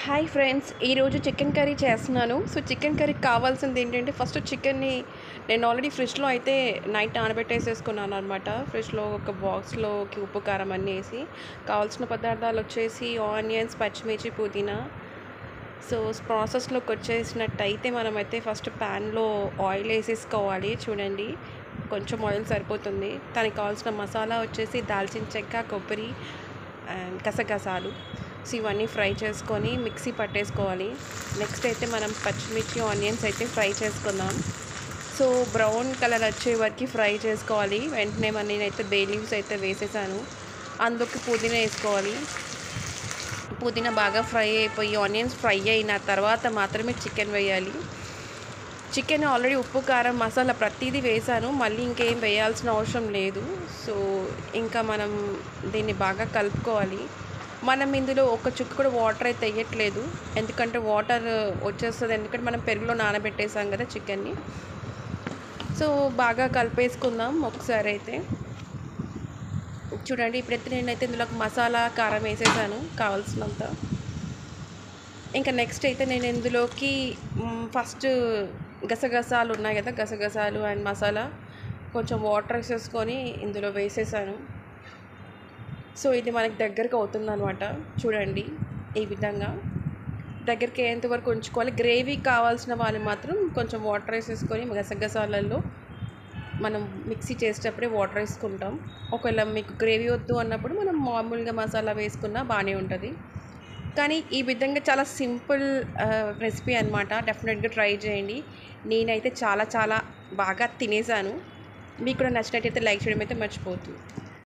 Hi friends, ఈరోజు chicken curry చేస్తున్నాను. So chicken కర్రీకి కావాల్సింది ఏంటంటే, ఫస్ట్ చికెన్ని నేను ఆల్రెడీ ఫ్రిడ్జ్లో అయితే నైట్ నానబెట్టేసేసుకున్నాను అనమాట. ఫ్రిడ్జ్లో ఒక బాక్స్లోకి ఉప్పు కారం అన్నీ వేసి, కావాల్సిన పదార్థాలు వచ్చేసి ఆనియన్స్, పచ్చిమిర్చి, పుదీనా. సో ప్రాసెస్లోకి వచ్చేసినట్టయితే మనమైతే ఫస్ట్ ప్యాన్లో ఆయిల్ వేసేసుకోవాలి. చూడండి, కొంచెం ఆయిల్ సరిపోతుంది. దానికి కావాల్సిన మసాలా వచ్చేసి దాల్చిన చెక్క, కొబ్బరి అండ్ గసగసాలు. సో ఇవన్నీ ఫ్రై చేసుకొని మిక్సీ పట్టేసుకోవాలి. నెక్స్ట్ అయితే మనం పచ్చిమిర్చి, ఆనియన్స్ అయితే ఫ్రై చేసుకుందాం. సో బ్రౌన్ కలర్ వచ్చే వరకు ఫ్రై చేసుకోవాలి. వెంటనే నేనైతే బే లీవ్స్ అయితే వేసేసాను. అందులోకి పుదీనా వేసుకోవాలి. పుదీనా బాగా ఫ్రై అయిపోయి ఆనియన్స్ ఫ్రై అయిన తర్వాత మాత్రమే చికెన్ వేయాలి. చికెన్ ఆల్రెడీ ఉప్పు, కారం, మసాలా ప్రతిదీ వేసాను. మళ్ళీ ఇంకేం వేయాల్సిన అవసరం లేదు. సో ఇంకా మనం దీన్ని బాగా కలుపుకోవాలి. మనం ఇందులో ఒక చుక్క కూడా వాటర్ అయితే వేయట్లేదు, ఎందుకంటే వాటర్ వచ్చేస్తుంది. ఎందుకంటే మనం పెరుగులో నానబెట్టేసాం కదా చికెన్ని. సో బాగా కలిపేసుకుందాం ఒకసారి అయితే. చూడండి, ఇప్పుడైతే నేనైతే ఇందులో మసాలా, కారం వేసేసాను కావాల్సినంత. ఇంకా నెక్స్ట్ అయితే నేను ఇందులోకి ఫస్ట్ గసగసాలు ఉన్నాయి కదా, గసగసాలు అండ్ మసాలా కొంచెం వాటర్ వేసేసుకొని ఇందులో వేసేసాను. సో ఇది మనకి దగ్గరకు అవుతుంది అనమాట. చూడండి, ఈ విధంగా దగ్గరికి అయ్యేంత వరకు ఉంచుకోవాలి. గ్రేవీ కావాల్సిన వాళ్ళు మాత్రం కొంచెం వాటర్ వేసేసుకొని గసగసాలలో మనం మిక్సీ చేసేటప్పుడే వాటర్ వేసుకుంటాం. ఒకవేళ మీకు గ్రేవీ వద్దు అన్నప్పుడు మనం మామూలుగా మసాలా వేసుకున్నా బాగానే ఉంటుంది. కానీ ఈ విధంగా చాలా సింపుల్ రెసిపీ అనమాట. డెఫినెట్గా ట్రై చేయండి. నేనైతే చాలా చాలా బాగా తినేసాను. మీకు కూడా నచ్చినట్టయితే లైక్ చేయడం అయితే మర్చిపోవద్దు.